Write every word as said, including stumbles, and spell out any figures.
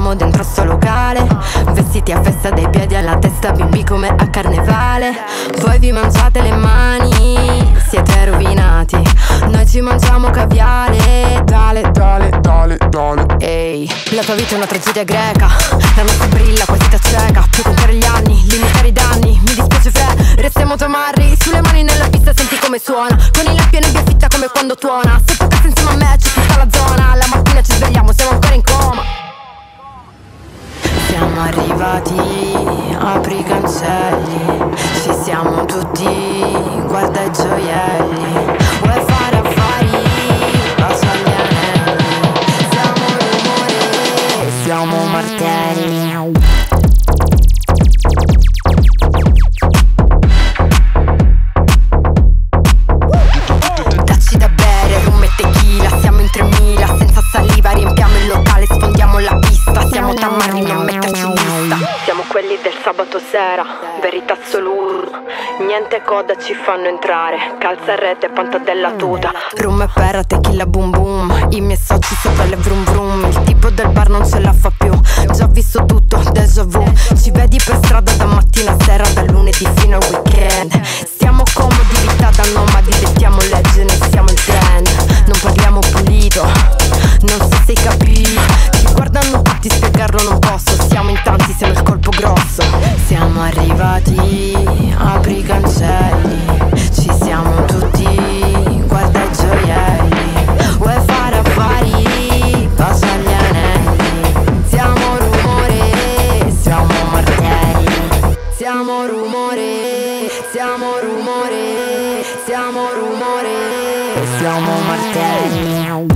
siamo dentro sto locale, vestiti a festa dai piedi alla testa, bimbi come a carnevale. Voi vi mangiate le mani, siete rovinati. Noi ci mangiamo caviale. Dale, dale, dale, dale. Ehi, la tua vita è una tragedia greca, la nostra brilla, quasi cieca. Puoi contare gli anni, limitare i danni. Mi dispiace Fre, restiamo tamarri. Sulle mani nella pista senti come suona, con i lampi e nebbia fitta come quando tuona. Se toccassi insieme a me c'è tutta la zona. La mattina ci svegliamo, siamo ancora in coma. Siamo arrivati, apri i cancelli. Ci siamo tutti, guarda i gioielli. Vuoi fare affari, bacia gli anelli. Siamo rumore, siamo martelli. Dacci da bere, rum e tequila. Siamo in tremila, senza saliva. Riempiamo il locale, sfondiamo la pista. Siamo tamarrini a metterci in lista. Siamo quelli del sabato sera, verità assoluta. Niente coda ci fanno entrare, calza e rete, panta della tuta. Rum e perra, tequila boom boom. I miei soci sopra le vrum vrum. Il tipo del bar non ce la fa più. Già visto tutto, déjà vu. Ci vedi per strada da mattina a sera, dal lunedì fino al weekend. Stiamo comodi, vita da nomadi. Dettiamo legge, ne siamo il trend. Non parliamo pulito, non so se hai capito. Ci guardano tutti, spiegarlo non posso. Siamo in tanti, siamo il colpo grosso. Siamo arrivati, apri i cancelli. Ci siamo tutti, guarda i gioielli. Vuoi fare affari, bacia gli anelli. Siamo rumore, siamo martelli. Siamo rumore, siamo rumore. Siamo rumore, siamo martelli.